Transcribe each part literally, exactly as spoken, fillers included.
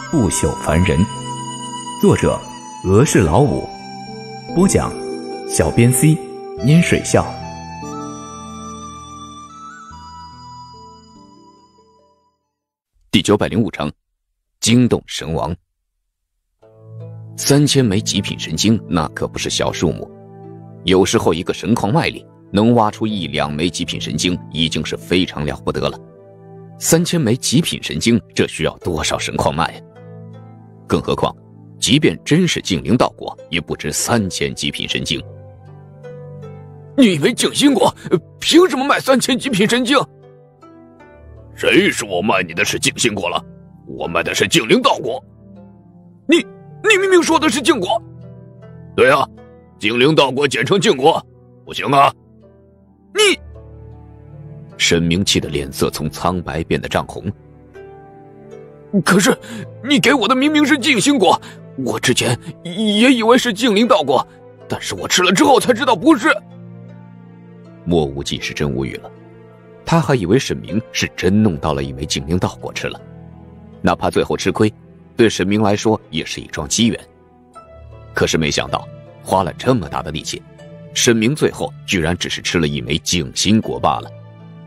不朽凡人。作者俄氏老五，播讲小编 C 拈水笑。 第九百零五章，惊动神王。三千枚极品神晶，那可不是小数目。有时候一个神矿脉里能挖出一两枚极品神晶，已经是非常了不得了。三千枚极品神晶，这需要多少神矿脉呀？更何况，即便真是净灵道果，也不值三千极品神晶。 你以为静心果凭什么卖三千极品神晶？谁说我卖你的是静心果了？我卖的是净灵道果。你你明明说的是净果。对啊，净灵道果简称净果，不行啊！你。 沈明气的脸色从苍白变得涨红。 可是你给我的明明是静心果，我之前也以为是净灵道果，但是我吃了之后才知道不是。 莫无忌是真无语了，他还以为沈明是真弄到了一枚净灵道果吃了，哪怕最后吃亏，对沈明来说也是一桩机缘。可是没想到花了这么大的力气，沈明最后居然只是吃了一枚静心果罢了。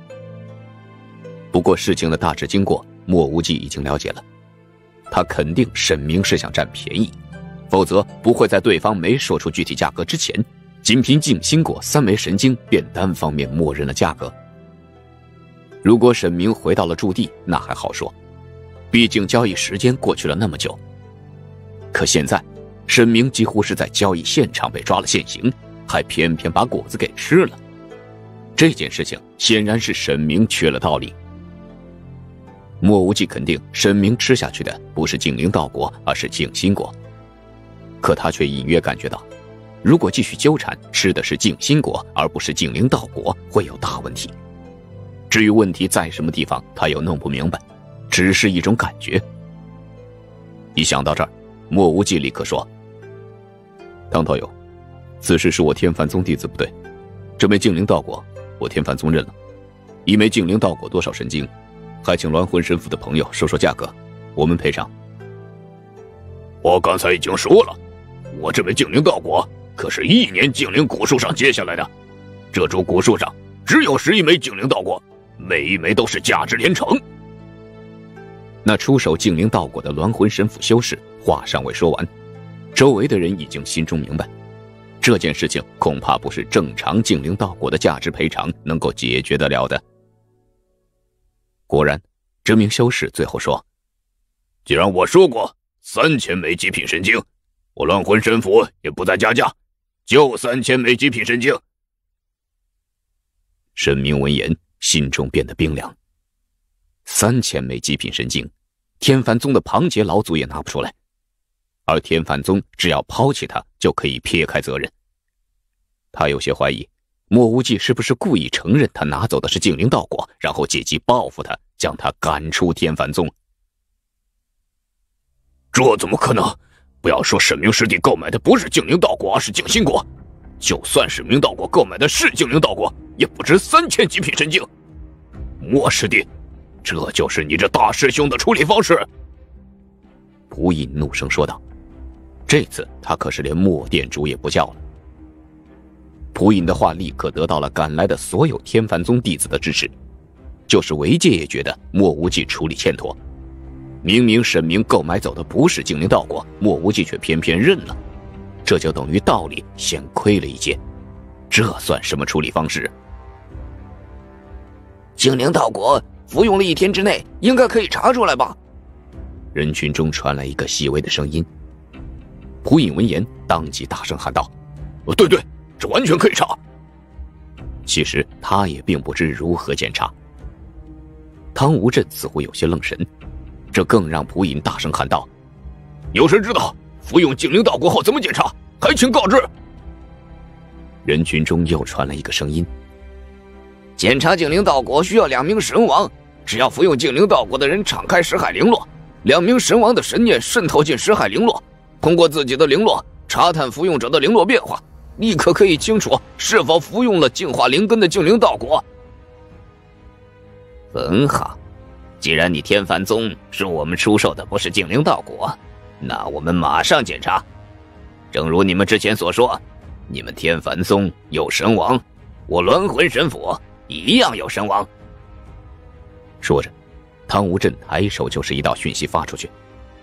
不过事情的大致经过莫无忌已经了解了，他肯定沈明是想占便宜，否则不会在对方没说出具体价格之前，仅凭静心果三枚神晶便单方面默认了价格。如果沈明回到了驻地，那还好说，毕竟交易时间过去了那么久。可现在沈明几乎是在交易现场被抓了现行，还偏偏把果子给吃了，这件事情显然是沈明缺了道理。莫无忌肯定沈明吃下去的不是净灵道果，而是静心果，可他却隐约感觉到，如果继续纠缠吃的是静心果而不是净灵道果，会有大问题。至于问题在什么地方，他又弄不明白，只是一种感觉。一想到这儿，莫无忌立刻说：唐道友，此事是我天凡宗弟子不对，这枚净灵道果我天凡宗认了，一枚净灵道果多少神晶，还请栾魂神府的朋友说说价格，我们赔偿。 我刚才已经说了，我这枚净灵道果可是一年净灵古树上接下来的，这株古树上只有十一枚净灵道果，每一枚都是价值连城。 那出手净灵道果的栾魂神府修士话尚未说完，周围的人已经心中明白，这件事情恐怕不是正常净灵道果的价值赔偿能够解决得了的。果然，这名修士最后说： 既然我说过三千枚极品神晶，我栾魂神府也不再加价，就三千枚极品神晶。 沈明闻言心中变得冰凉。三千枚极品神晶，天凡宗的庞杰老祖也拿不出来，而天凡宗只要抛弃他就可以撇开责任。他有些怀疑莫无忌是不是故意承认他拿走的是净灵道果，然后借机报复他，将他赶出天凡宗。 这怎么可能？不要说沈明师弟购买的不是净灵道果，而是静心果，就算是明道果购买的是净灵道果，也不值三千极品神晶。莫师弟，这就是你这大师兄的处理方式。 蒲隐怒声说道，这次他可是连莫店主也不叫了。蒲隐的话立刻得到了赶来的所有天凡宗弟子的支持，就是韦界也觉得莫无忌处理欠妥。明明沈明购买走的不是净灵道果，莫无忌却偏偏认了，这就等于道理先亏了一截，这算什么处理方式？ 净灵道果服用了一天之内应该可以查出来吧？ 人群中传来一个细微的声音。蒲隐闻言当即大声喊道： 对对，这完全可以查。 其实他也并不知如何检查。汤无震似乎有些愣神，这更让蒲隐大声喊道： 有谁知道服用净灵道果后怎么检查？还请告知。 人群中又传来一个声音： 检查净灵道果需要两名神王，只要服用净灵道果的人敞开识海灵络，两名神王的神念渗透进识海灵络，通过自己的灵络查探服用者的灵络变化，立刻可以清楚是否服用了净化灵根的净灵道果。 很好， 既然你天凡宗说我们出售的不是净灵道果，那我们马上检查。正如你们之前所说，你们天凡宗有神王，我鸾魂神府一样有神王。 说着，汤无震抬手就是一道讯息发出去。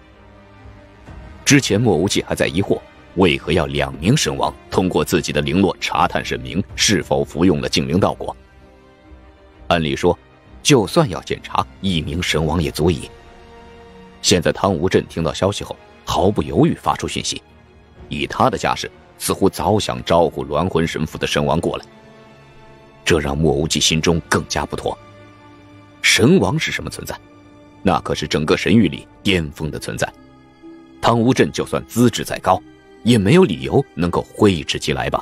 之前莫无忌还在疑惑，为何要两名神王通过自己的灵络查探神明是否服用了净灵道果。按理说，就算要检查，一名神王也足矣。现在汤无震听到消息后，毫不犹豫发出讯息，以他的架势，似乎早想招呼鸾魂神府的神王过来。这让莫无忌心中更加不妥。神王是什么存在？那可是整个神域里巅峰的存在。汤无震就算资质再高，也没有理由能够挥之即来吧。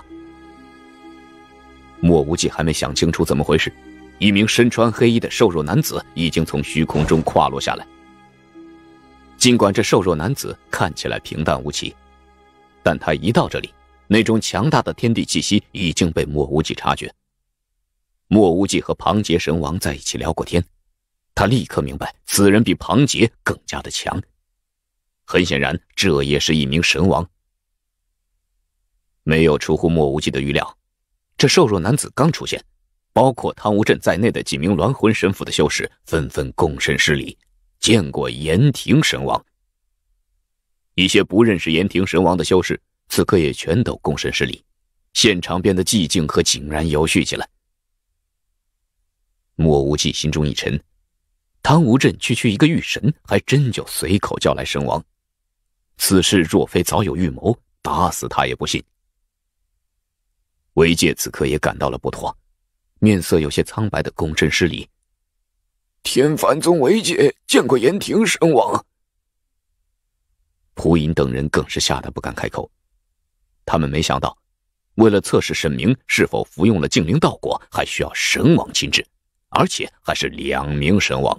莫无忌还没想清楚怎么回事，一名身穿黑衣的瘦弱男子已经从虚空中跨落下来。尽管这瘦弱男子看起来平淡无奇，但他一到这里，那种强大的天地气息已经被莫无忌察觉。莫无忌和庞杰神王在一起聊过天，他立刻明白此人比庞杰更加的强。很显然，这也是一名神王。没有出乎莫无忌的预料，这瘦弱男子刚出现，包括汤无震在内的几名鸾魂神府的修士纷纷躬身施礼，见过炎庭神王。一些不认识炎庭神王的修士此刻也全都躬身施礼，现场变得寂静和井然有序起来。莫无忌心中一沉，汤无震区区一个御神，还真就随口叫来神王。此事若非早有预谋，打死他也不信。韦戒此刻也感到了不妥，面色有些苍白的躬身施礼。 天凡宗韦戒见过炎庭神王。 蒲银等人更是吓得不敢开口，他们没想到，为了测试神明是否服用了净灵道果，还需要神王亲至，而且还是两名神王。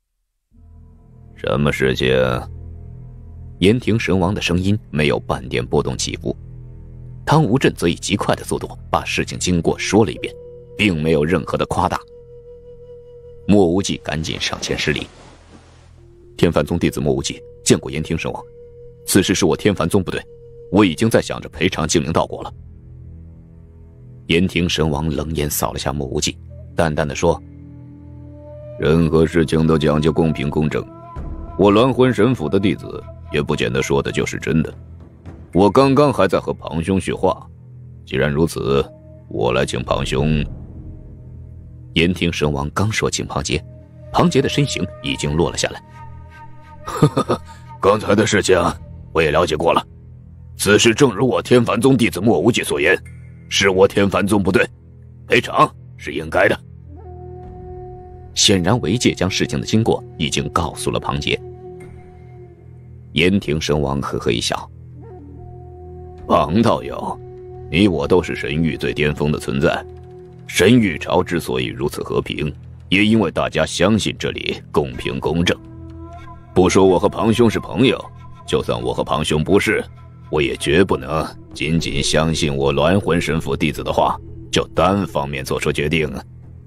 什么事情？ 炎庭神王的声音没有半点波动起伏，汤无震则以极快的速度把事情经过说了一遍，并没有任何的夸大。莫无忌赶紧上前施礼。天凡宗弟子莫无忌见过炎庭神王，此事是我天凡宗不对，我已经在想着赔偿净灵道果了。炎庭神王冷眼扫了下莫无忌，淡淡的说： 任何事情都讲究公平公正，我鸾魂神府的弟子也不见得说的就是真的。我刚刚还在和庞兄叙话，既然如此，我来请庞兄。 炎庭神王刚说请庞杰，庞杰的身形已经落了下来。 呵呵呵，刚才的事情我也了解过了，此事正如我天凡宗弟子莫无忌所言，是我天凡宗不对，赔偿是应该的。 显然韦戒将事情的经过已经告诉了庞杰。炎庭神王呵呵一笑： 庞道友，你我都是神域最巅峰的存在，神域朝之所以如此和平，也因为大家相信这里公平公正。不说我和庞兄是朋友，就算我和庞兄不是，我也绝不能仅仅相信我鸾魂神府弟子的话，就单方面做出决定啊。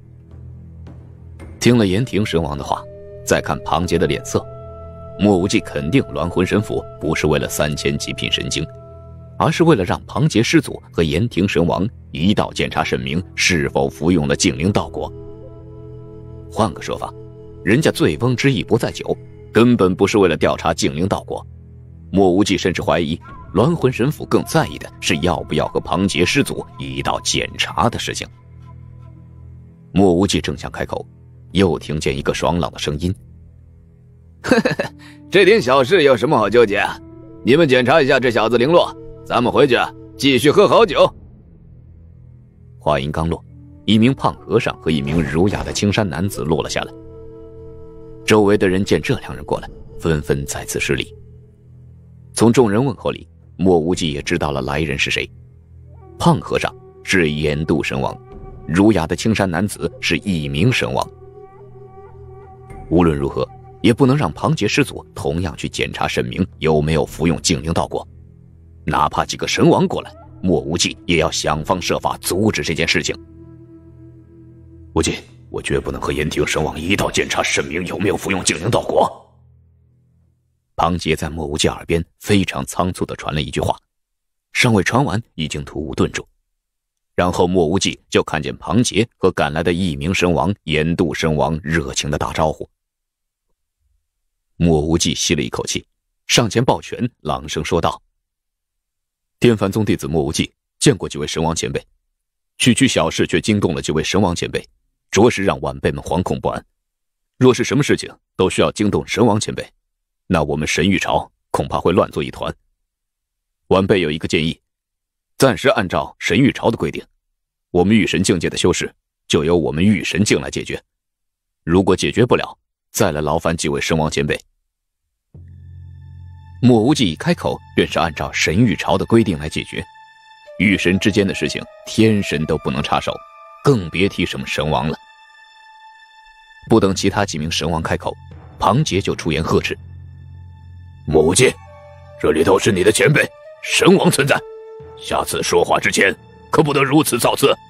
听了炎庭神王的话，再看庞杰的脸色，莫无忌肯定鸾魂神府不是为了三千极品神经，而是为了让庞杰师祖和炎庭神王一道检查神明是否服用了净灵道果。换个说法，人家醉翁之意不在酒，根本不是为了调查净灵道果。莫无忌甚至怀疑鸾魂神府更在意的是要不要和庞杰师祖一道检查的事情。莫无忌正想开口，又听见一个爽朗的声音： 呵呵呵，这点小事有什么好纠结？你们检查一下这小子灵络，咱们回去继续喝好酒。 话音刚落，一名胖和尚和一名儒雅的青衫男子落了下来。周围的人见这两人过来，纷纷再次施礼。从众人问候里，莫无忌也知道了来人是谁。胖和尚是眼度神王，儒雅的青衫男子是一名神王。无论如何，也不能让庞杰师祖同样去检查神明有没有服用净灵道果。哪怕几个神王过来，莫无忌也要想方设法阻止这件事情。 无忌， 我绝不能和炎庭神王一道检查沈明有没有服用净灵道果。 庞杰在莫无忌耳边非常仓促地传了一句话，尚未传完，已经突兀顿住。然后莫无忌就看见庞杰和赶来的一名神王炎度神王热情地打招呼。莫无忌吸了一口气，上前抱拳，朗声说道：天凡宗弟子莫无忌见过几位神王前辈，区区小事却惊动了几位神王前辈，着实让晚辈们惶恐不安。若是什么事情都需要惊动神王前辈，那我们神域朝恐怕会乱作一团。晚辈有一个建议，暂时按照神域朝的规定，我们御神境界的修士就由我们御神境来解决，如果解决不了，再来劳烦几位神王前辈。莫无忌一开口便是按照神域朝的规定来解决，御神之间的事情天神都不能插手，更别提什么神王了。不等其他几名神王开口，庞杰就出言呵斥： 莫无忌，这里都是你的前辈神王存在，下次说话之前可不得如此造次。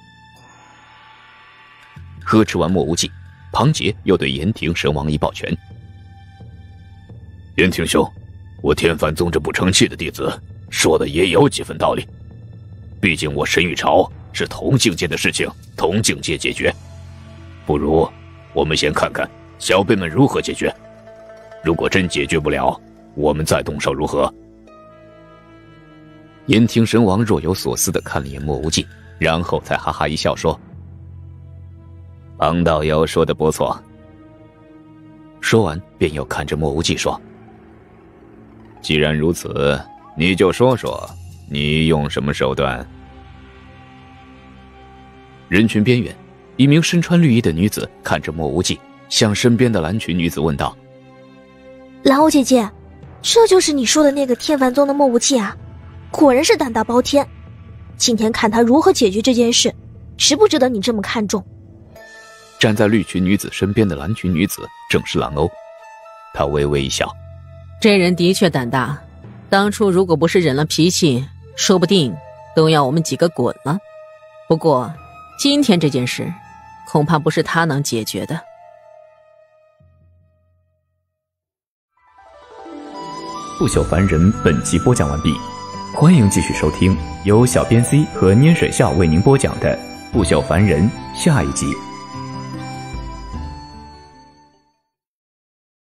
呵斥完莫无忌，庞杰又对炎庭神王一抱拳： 炎庭兄，我天凡宗这不成器的弟子说的也有几分道理，毕竟我神域朝是同境界的事情同境界解决，不如我们先看看小辈们如何解决，如果真解决不了，我们再动手如何？ 炎庭神王若有所思地看了一眼莫无忌，然后才哈哈一笑说：庞道友说的不错。说完便又看着莫无忌说：既然如此，你就说说你用什么手段。人群边缘，一名身穿绿衣的女子看着莫无忌，向身边的蓝裙女子问道： 蓝欧姐姐，这就是你说的那个天凡宗的莫无忌啊，果然是胆大包天，今天看他如何解决这件事，值不值得你这么看重。 站在绿裙女子身边的蓝裙女子正是蓝欧，她微微一笑： 这人的确胆大，当初如果不是忍了脾气，说不定都要我们几个滚了。不过今天这件事恐怕不是他能解决的。 不朽凡人本期播讲完毕，欢迎继续收听由小编 C 和拈水笑为您播讲的不朽凡人下一集。